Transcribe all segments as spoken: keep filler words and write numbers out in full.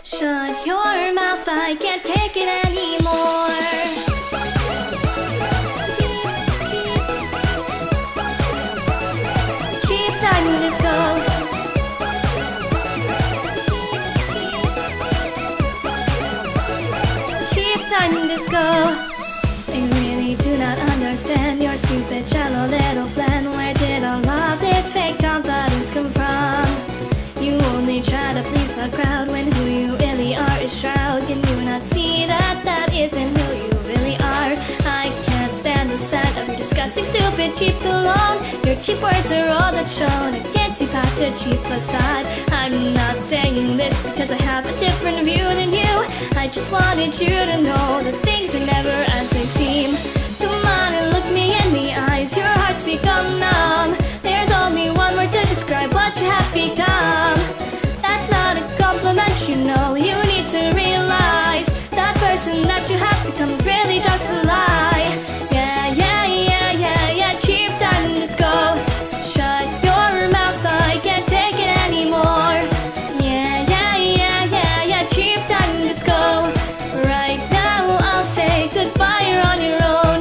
Shut your mouth, I can't take it anymore. Cheap time disco. Cheap time disco. I really do not understand your stupid shallow little plan. Where did all of this fake confidence come from? You only try to please the crowd when who you really are is shroud. Can you not see that that isn't who you really are? I can't stand the sight of your disgusting, stupid, cheap cologne. Your cheap words are all that's shown. I can't see past your cheap facade. I'm not saying this because I have a different view than you. I just wanted you to know that things are never as they seem. Come on and look me in the eyes. Your heart's become numb. There's only one word to describe what you have become. That's not a compliment, you know. You need to realize that person that you have become is really just a lie. Yeah, yeah, yeah, yeah, yeah. Cheap time disco. Shut your mouth, I can't take it anymore. Yeah, yeah, yeah, yeah, yeah. Cheap time disco. Right now I'll say goodbye, you're on your own.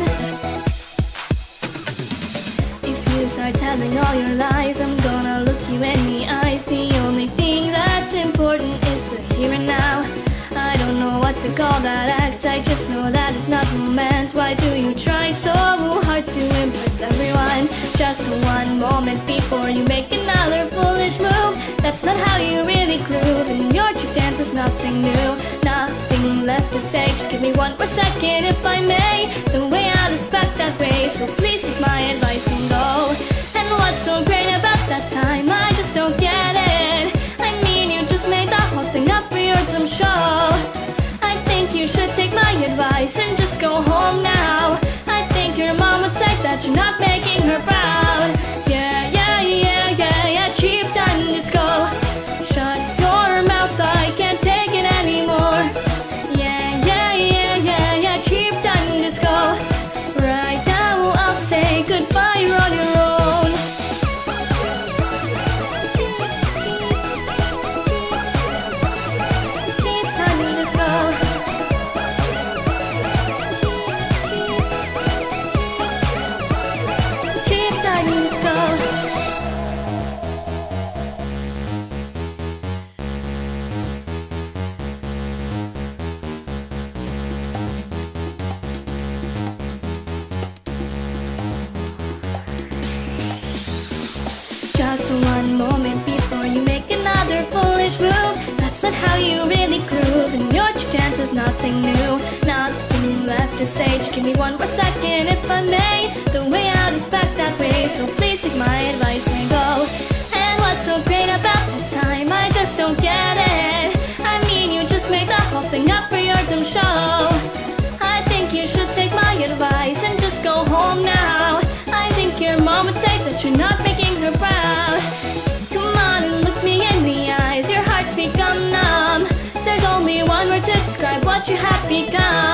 If you start telling all your lies, I'm gonna look you in the eyes. The only thing that's important is the here and now. I don't know what to call that act, I just know that it's not romance. Why do you try so hard to impress everyone? Just one moment before you make another foolish move. That's not how you really groove, and your cheap dance is nothing new. Nothing left to say, just give me one more second if I may. The way out is back that way, so please take my advice and go. And what's so great about that time? I just don't get it. I mean, you just made the whole thing up for your dumb show. I think you should take my advice and just go home now. I think your mom would say that you're not making her proud. Yeah, yeah, yeah, yeah, yeah. Cheap time disco. Shut your mouth, I can't take it anymore. Yeah, yeah, yeah, yeah, yeah. Cheap time disco. Right now I'll say goodbye, you're on your own. Just one moment before you make another foolish move. That's not how you really groove, and your cheap dance is nothing new. Nothing left to say, just give me one more second if I may. The way out is back that way, so please take my advice and go. And what's so great about that time? I just don't get it. I mean, you just made the whole thing up for your dumb show. I think you should take my advice and just go home now. I think your mom would say that you're not making her proud. Come on and look me in the eyes. Your heart's become numb. There's only one word to describe what you have become.